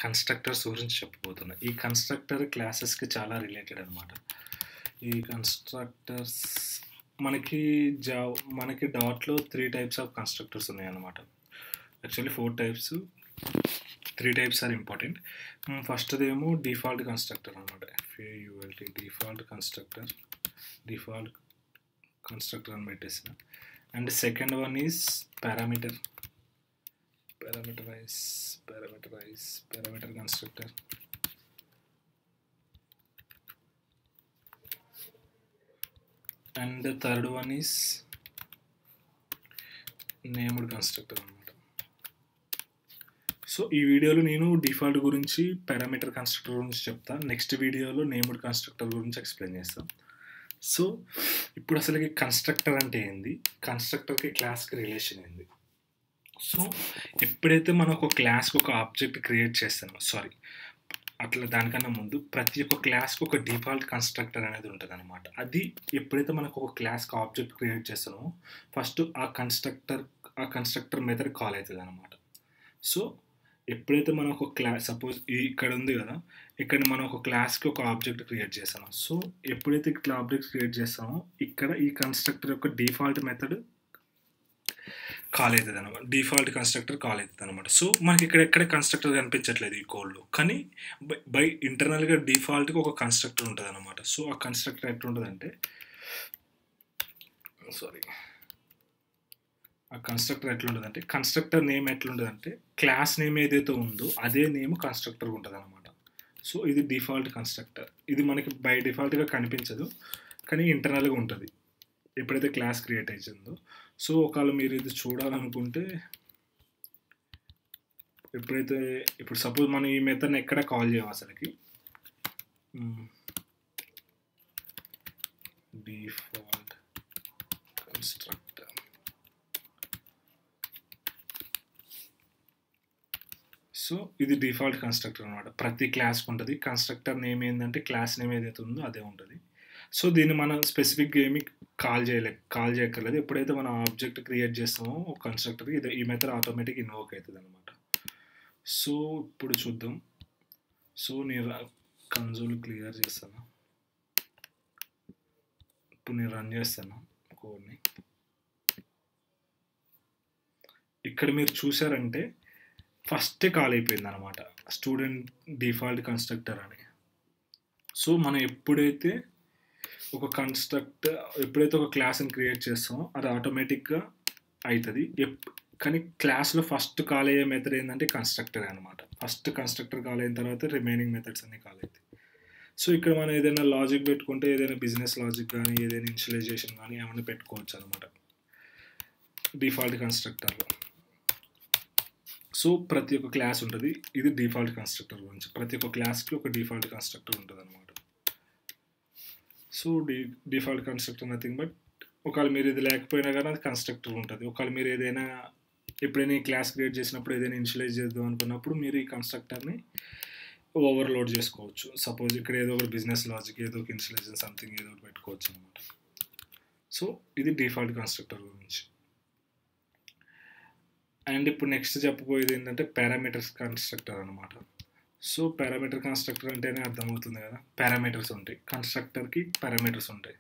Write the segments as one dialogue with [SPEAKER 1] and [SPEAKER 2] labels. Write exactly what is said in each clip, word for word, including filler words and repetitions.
[SPEAKER 1] Constructors గురించి చెప్పబోతున్నా. ఈ constructor క్లాసెస్‌కి చాలా రిలేటెడ్ అనమాట. ఈ కన్‌స్ట్రక్టర్స్ మనకి జావ్ మనకి డాట్‌లో త్రీ టైప్స్ ఆఫ్ కన్‌స్ట్రక్టర్స్ ఉన్నాయన్నమాట. Actually four types. Three types are important. Hmm. ఫస్ట్‌దేమో డిఫాల్ట్ కన్‌స్ట్రక్టర్ అనమాట. F A U L T default constructor. Default constructor అని పెట్టేసిన. And second one is parameter. parameterize parameterize parameter constructor. And the third one is named constructor అనమాట. So ఈ వీడియోలో నేను default గురించి parameter constructor గురించి చెప్తా. నెక్స్ట్ వీడియోలో నేమ్డ్ కన్స్ట్రక్టర్ గురించి ఎక్స్ప్లెయిన్ చేస్తాం. సో ఇప్పుడు అసలుకి కన్స్ట్రక్టర్ అంటే ఏంది, కన్స్ట్రక్టర్కి క్లాస్కి రిలేషన్ ఏంది. సో ఎప్పుడైతే మనం ఒక క్లాస్కి ఒక ఆబ్జెక్ట్ క్రియేట్ చేస్తామో సారీ అట్లా దానికన్నా ముందు ప్రతి ఒక్క క్లాస్కి ఒక డిఫాల్ట్ కన్స్ట్రక్టర్ అనేది ఉంటుంది అనమాట. అది ఎప్పుడైతే మనకు ఒక క్లాస్కి ఆబ్జెక్ట్ క్రియేట్ చేస్తామో ఫస్ట్ ఆ కన్స్ట్రక్టర్ ఆ కన్స్ట్రక్టర్ మెథడ్ కాల్ అవుతుంది అనమాట. సో ఎప్పుడైతే మనం ఒక క్లాస్ సపోజ్ ఇక్కడ ఉంది కదా, ఇక్కడ మనం ఒక క్లాస్కి ఒక ఆబ్జెక్ట్ క్రియేట్ చేస్తాము. సో ఎప్పుడైతే ఇట్లా ఆబ్జెక్ట్ క్రియేట్ చేస్తామో ఇక్కడ ఈ కన్స్ట్రక్టర్ యొక్క డిఫాల్ట్ మెథడ్ కాల్ అవుతుంది అనమాట. డిఫాల్ట్ కన్స్ట్రక్టర్ కాల్ అవుతుంది అనమాట. సో మనకి ఇక్కడ ఎక్కడ కన్స్ట్రక్టర్ కనిపించట్లేదు ఈ కోడ్లో, కానీ బై బై ఇంటర్నల్గా డిఫాల్ట్గా ఒక కన్స్ట్రక్టర్ ఉంటుంది అనమాట. సో ఆ కన్స్ట్రక్టర్ ఎట్లుంటుందంటే సారీ ఆ కన్స్ట్రక్టర్ ఎట్లుంటుందంటే కన్స్ట్రక్టర్ నేమ్ ఎట్లుంటుందంటే క్లాస్ నేమ్ ఏదైతే ఉందో అదే నేమ్ కన్స్ట్రక్టర్ ఉంటుంది అనమాట. సో ఇది డిఫాల్ట్ కన్స్ట్రక్టర్. ఇది మనకి బై డిఫాల్ట్గా కనిపించదు, కానీ ఇంటర్నల్గా ఉంటుంది ఎప్పుడైతే క్లాస్ క్రియేట్ అవుతుందో. సో ఒకవేళ మీరు ఇది చూడాలనుకుంటే ఎప్పుడైతే ఇప్పుడు సపోజ్ మనం ఈ మెథడ్ని ఎక్కడ కాల్ చేయం అసలుకి డిఫాల్ట్ కన్స్ట్రక్టర్. సో ఇది డిఫాల్ట్ కన్స్ట్రక్టర్ అనమాట. ప్రతి క్లాస్కి ఉంటుంది. కన్స్ట్రక్టర్ నేమ్ ఏంటంటే క్లాస్ నేమ్ ఏదైతే ఉందో అదే ఉంటుంది. సో దీన్ని మనం స్పెసిఫిక్గా ఏమి కాల్ చేయలే కాల్ చేయక్కర్లేదు. ఎప్పుడైతే మనం ఆబ్జెక్ట్ క్రియేట్ చేస్తామో ఒక కన్స్ట్రక్టర్కి ఇది ఈ మెథడ్ ఆటోమేటిక్ ఇన్వోక్ అవుతుంది అనమాట. సో ఇప్పుడు చూద్దాం. సో నేను కన్సోల్ క్లియర్ చేస్తాను. ఇప్పుడు నేను రన్ చేస్తాను కోడ్ని. ఇక్కడ మీరు చూసారంటే ఫస్టే కాల్ అయిపోయింది అనమాట స్టూడెంట్ డిఫాల్ట్ కన్స్ట్రక్టర్ అని. సో మనం ఎప్పుడైతే ఒక కన్స్ట్రక్టర్ ఎప్పుడైతే ఒక క్లాస్ని క్రియేట్ చేస్తామో అది ఆటోమేటిక్గా అవుతుంది. ఎప్ కానీ క్లాస్లో ఫస్ట్ కాల్ అయ్యే మెథడ్ ఏంటంటే కన్స్ట్రక్టర్ అనమాట. ఫస్ట్ కన్స్ట్రక్టర్ కాల్ అయిన తర్వాత రిమైనింగ్ మెథడ్స్ అన్నీ కాల్ అవుతాయి. సో ఇక్కడ మనం ఏదైనా లాజిక్ పెట్టుకుంటే ఏదైనా బిజినెస్ లాజిక్ కానీ ఏదైనా ఇనిషియలైజేషన్ కానీ ఏమైనా పెట్టుకోవచ్చు అనమాట డిఫాల్ట్ కన్స్ట్రక్టర్లో. సో ప్రతి ఒక్క క్లాస్ ఉంటుంది. ఇది డిఫాల్ట్ కన్స్ట్రక్టర్ గురించి. ప్రతి ఒక్క క్లాస్కి ఒక డిఫాల్ట్ కన్స్ట్రక్టర్ ఉంటుంది అనమాట. సో డి డిఫాల్ట్ కన్స్ట్రక్టర్ నథింగ్ బట్ ఒకవేళ మీరు ఇది లేకపోయినా కానీ అది కన్స్ట్రక్టర్ ఉంటుంది. ఒకవేళ మీరు ఏదైనా ఎప్పుడైనా ఈ క్లాస్ క్రియేట్ చేసినప్పుడు ఏదైనా ఇనిషియలైజ్ చేద్దాం అనుకున్నప్పుడు మీరు ఈ కన్స్ట్రక్టర్ని ఓవర్లోడ్ చేసుకోవచ్చు. సపోజ్ ఇక్కడ ఏదో ఒక బిజినెస్ లాజిక్ ఏదో ఒక ఇనిషియలైజేషన్ సంథింగ్ ఏదో ఒకటి పెట్టుకోవచ్చు అనమాట. సో ఇది డిఫాల్ట్ కన్స్ట్రక్టర్ గురించి. అండ్ ఇప్పుడు నెక్స్ట్ చెప్పబోయేది ఏంటంటే పారామీటర్స్ కన్స్ట్రక్టర్ అనమాట. సో పారామీటర్ కన్స్ట్రక్టర్ అంటేనే అర్థమవుతుంది కదా, పారామీటర్స్ ఉంటాయి. కన్స్ట్రక్టర్కి పారామీటర్స్ ఉంటాయి.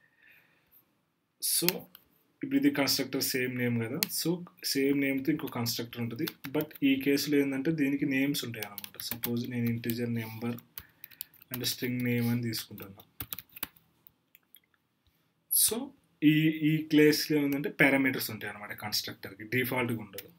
[SPEAKER 1] సో ఇప్పుడు ఇది కన్స్ట్రక్టర్ సేమ్ నేమ్ కదా. సో సేమ్ నేమ్తో ఇంకో కన్స్ట్రక్టర్ ఉంటుంది. బట్ ఈ కేసులో ఏంటంటే దీనికి నేమ్స్ ఉంటాయి అనమాట. సపోజ్ నేను integer number and string name అని తీసుకుంటున్నా. సో ఈ ఈ కేసులో ఏంటంటే పారామీటర్స్ ఉంటాయి అనమాట కన్స్ట్రక్టర్కి, డిఫాల్ట్గా ఉండదు.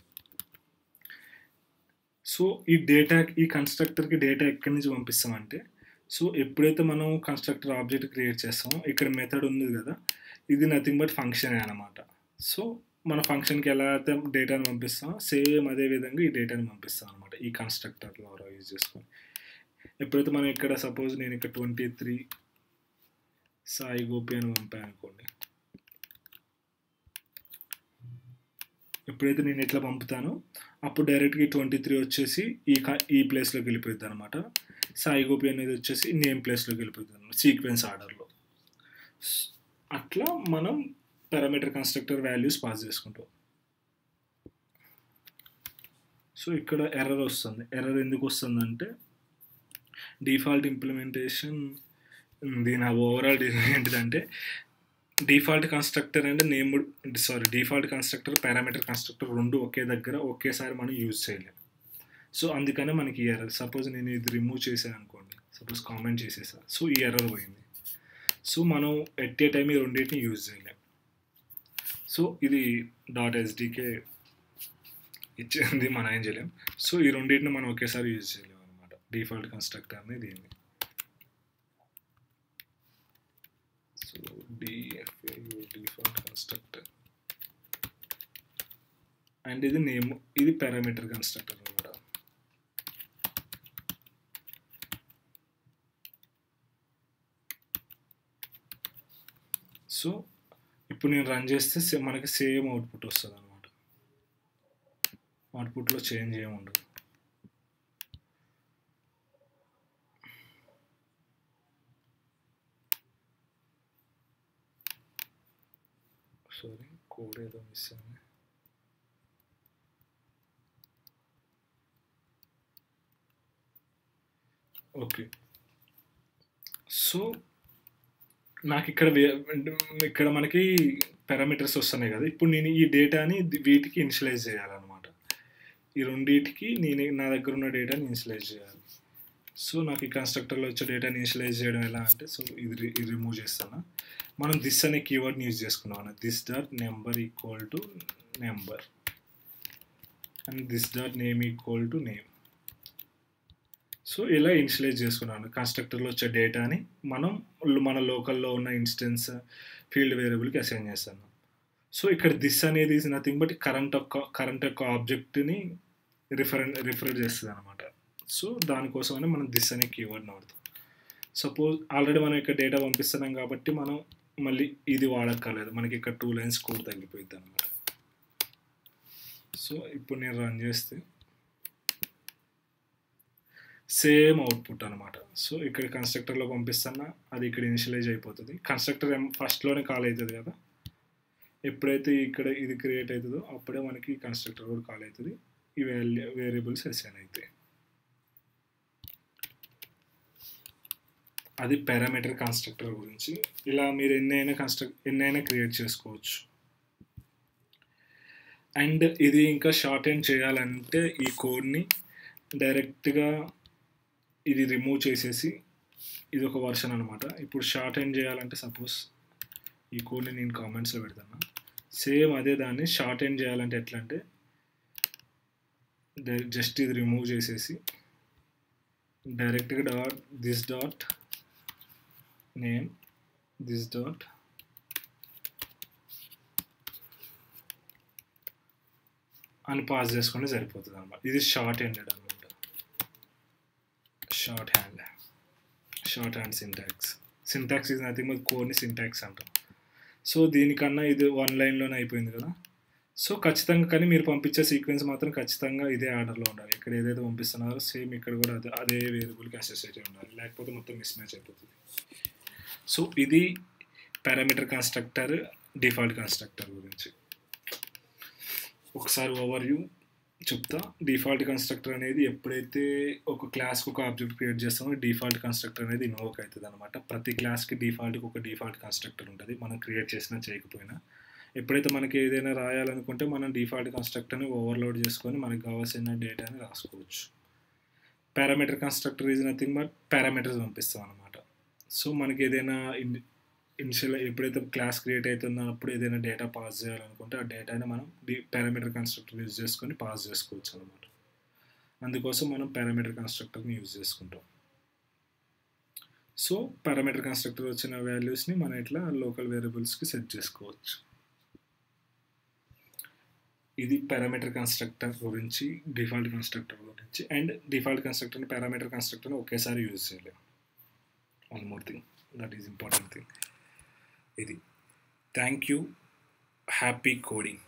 [SPEAKER 1] సో ఈ డేటా ఈ కన్స్ట్రక్టర్కి డేటా ఎక్కడి నుంచి పంపిస్తామంటే సో ఎప్పుడైతే మనం కన్స్ట్రక్టర్ ఆబ్జెక్ట్ క్రియేట్ చేస్తామో ఇక్కడ మెథడ్ ఉంది కదా, ఇది నథింగ్ బట్ ఫంక్షనే అనమాట. సో మన ఫంక్షన్కి ఎలా అయితే డేటాను పంపిస్తామో సేమ్ అదే విధంగా ఈ డేటాని పంపిస్తాం అనమాట ఈ కన్స్ట్రక్టర్లో యూజ్ చేసుకొని. ఎప్పుడైతే మనం ఇక్కడ సపోజ్ నేను ఇక్కడ ట్వంటీ త్రీ సాయి గోపి అని పంపాను అనుకోండి. ఎప్పుడైతే నేను ఇట్లా పంపుతానో అప్పుడు డైరెక్ట్గా ట్వంటీ త్రీ వచ్చేసి ఈ ఈ ప్లేస్లోకి వెళ్ళిపోద్ది అనమాట. సాయి గోపి అనేది వచ్చేసి నేమ్ ప్లేస్లోకి వెళ్ళిపోతుంది అనమాట సీక్వెన్స్ ఆర్డర్లో. అట్లా మనం పారామీటర్ కన్స్ట్రక్టర్ వాల్యూస్ పాస్ చేసుకుంటాం. సో ఇక్కడ ఎర్రర్ వస్తుంది. ఎర్రర్ ఎందుకు వస్తుందంటే డిఫాల్ట్ ఇంప్లిమెంటేషన్ దీని ఓవరాల్ ఏంటిదంటే డిఫాల్ట్ కన్స్ట్రక్టర్ అంటే named sorry default constructor parameter constructor రెండు ఒకే దగ్గర ఒకేసారి మనం యూజ్ చేయలేం. సో అందుకనే మనకి ఈ ఎర్రర్. సపోజ్ నేను ఇది రిమూవ్ చేశాను అనుకోండి, సపోజ్ కామెంట్ చేసేసా, సో ఈ ఎర్రర్ పోయింది. సో మనం ఎట్ ఏ టైం ఈ రెండింటిని యూజ్ చేయలేం. సో ఇది డాట్ ఎస్డికే ఇచ్చింది, మనం ఏం చేయలేం. సో ఈ రెండింటిని మనం ఒకేసారి యూజ్ చేయలేం అనమాట, డిఫాల్ట్ కన్స్ట్రక్టర్ని దీన్ని. So D F A U default constructor and ఇది నేమ్, ఇది పారామీటర్ కన్స్ట్రక్టర్ అనమాట. సో ఇప్పుడు నేను రన్ చేస్తే మనకి సేమ్ అవుట్పుట్ వస్తుంది అనమాట, అవుట్పుట్లో చేంజ్ ఏమి ఉండదు. సారీ కోడ్ ఏదో మిస్ అయింది. ఓకే, సో నాకు ఇక్కడ ఇక్కడ మనకి పారామీటర్స్ వస్తున్నాయి కదా, ఇప్పుడు నేను ఈ డేటాని వీటికి ఇనిషియలైజ్ చేయాలన్నమాట. ఈ రెండింటికి నేను నా దగ్గర ఉన్న డేటాని ఇనిషియలైజ్ చేయాలి. సో నాకు ఈ కన్స్ట్రక్టర్లో వచ్చే డేటాని ఇనిషియలైజ్ చేయడం ఎలా అంటే, సో ఇది ఇది రిమూవ్ చేస్తాను. మనం దిస్ అనే కీవర్డ్ని యూజ్ చేసుకున్నాం. This dot number equal to number and this dot name equal to name. So ఇలా ఇనిషియలైజ్ చేసుకున్నాను. కన్స్ట్రక్టర్లో వచ్చే డేటాని మనం మన లోకల్లో ఉన్న ఇన్స్టెన్స్ ఫీల్డ్ వేరియబుల్కి అసైన్ చేస్తాను. సో ఇక్కడ దిస్ అనేది ఈజ్ నథింగ్ బట్ కరెంట్ యొక్క కరెంట్ యొక్క ఆబ్జెక్ట్ని రిఫర్ రిఫర్ చేస్తుంది అనమాట. సో దానికోసమని మనం దిస్ అనే కీవర్డ్ని వాడతాం. సపోజ్ ఆల్రెడీ మనం ఇక్కడ డేటా పంపిస్తున్నాం కాబట్టి మనం మళ్ళీ ఇది వాడక్కర్లేదు, మనకి ఇక్కడ టూ లైన్స్ కోడ్ తగ్గిపోయింది అనమాట. సో ఇప్పుడు నేను రన్ చేస్తే సేమ్ అవుట్పుట్ అనమాట. సో ఇక్కడ కన్స్ట్రక్టర్లో పంపిస్తున్నా, అది ఇక్కడ ఇనిషియలైజ్ అయిపోతుంది. కన్స్ట్రక్టర్ ఫస్ట్లోనే కాల్ అవుతుంది కదా, ఎప్పుడైతే ఇక్కడ ఇది క్రియేట్ అవుతుందో అప్పుడే మనకి కన్స్ట్రక్టర్ కూడా కాల్ అవుతుంది, ఈ వాల్యూ వేరియబుల్స్ అసైన్ అవుతాయి. అది పారామీటర్ కన్స్ట్రక్టర్ గురించి. ఇలా మీరు ఎన్నైనా కన్స్ట్రక్ట్ ఎన్నైనా క్రియేట్ చేసుకోవచ్చు. అండ్ ఇది ఇంకా షార్ట్ హ్యాండ్ చేయాలంటే ఈ కోడ్ని డైరెక్ట్గా ఇది రిమూవ్ చేసేసి, ఇది ఒక వర్షన్ అనమాట. ఇప్పుడు షార్ట్ హ్యాండ్ చేయాలంటే సపోజ్ ఈ కోడ్ని నేను కామెంట్స్లో పెడతాను. సేమ్ అదే దాన్ని షార్ట్ హ్యాండ్ చేయాలంటే ఎట్లా అంటే జస్ట్ ఇది రిమూవ్ చేసేసి డైరెక్ట్గా dot this dot name this dot అని పాస్ చేసుకుంటే సరిపోతుంది అనమాట. ఇది షార్ట్ హ్యాండెడ్ అనమాట, short hand short hand syntax. Syntax ఇది నథింగ్ బట్ కోడ్ని సింటాక్స్ అంటాం. సో దీనికన్నా ఇది వన్ లైన్లోనే అయిపోయింది కదా. సో ఖచ్చితంగా కానీ మీరు పంపించే సీక్వెన్స్ మాత్రం ఖచ్చితంగా ఇదే ఆర్డర్లో ఉండాలి. ఇక్కడ ఏదైతే పంపిస్తున్నారో సేమ్ ఇక్కడ కూడా అదే అదే వేరియబుల్కి అసోసియేట్ అయి ఉండాలి, లేకపోతే మొత్తం మిస్ మ్యాచ్ అయిపోతుంది. సో ఇది పారామీటర్ కన్స్ట్రక్టర్ డిఫాల్ట్ కన్స్ట్రక్టర్ గురించి ఒకసారి ఓవర్ వ్యూ చెప్తా. డిఫాల్ట్ కన్స్ట్రక్టర్ అనేది ఎప్పుడైతే ఒక క్లాస్కి ఒక ఆబ్జెక్ట్ క్రియేట్ చేస్తామో డిఫాల్ట్ కన్స్ట్రక్టర్ అనేది ఇన్వోక్ అవుతుంది అనమాట. ప్రతి క్లాస్కి డిఫాల్ట్కి ఒక డిఫాల్ట్ కన్స్ట్రక్టర్ ఉంటుంది, మనం క్రియేట్ చేసినా చేయకపోయినా. ఎప్పుడైతే మనకి ఏదైనా రాయాలనుకుంటే మనం డిఫాల్ట్ కన్స్ట్రక్టర్ని ఓవర్లోడ్ చేసుకొని మనకు కావాల్సిన డేటాని రాసుకోవచ్చు. Parameter constructor is nothing but parameters పంపిస్తాం అనమాట. సో మనకి ఏదైనా ఇన్ ఇనిషియల్ ఎప్పుడైతే క్లాస్ క్రియేట్ అవుతుందో అప్పుడు ఏదైనా డేటా పాస్ చేయాలనుకుంటే ఆ డేటాని మనం డి పారామీటర్ కన్స్ట్రక్టర్ యూజ్ చేసుకొని పాస్ చేసుకోవచ్చు అనమాట. అందుకోసం మనం పారామీటర్ కన్స్ట్రక్టర్ని యూజ్ చేసుకుంటాం. సో పారామీటర్ కన్స్ట్రక్టర్ వచ్చిన వాల్యూస్ని మనం ఇట్లా లోకల్ వేరియబుల్స్కి సెట్ చేసుకోవచ్చు. ఇది పారామీటర్ కన్స్ట్రక్టర్ గురించి, డిఫాల్ట్ కన్స్ట్రక్టర్ గురించి. అండ్ డిఫాల్ట్ కన్స్ట్రక్టర్ని పారామీటర్ కన్స్ట్రక్టర్ని ఒకేసారి యూజ్ చేయలేము. One more thing, that is important thing ఇది. Thank you. Happy coding.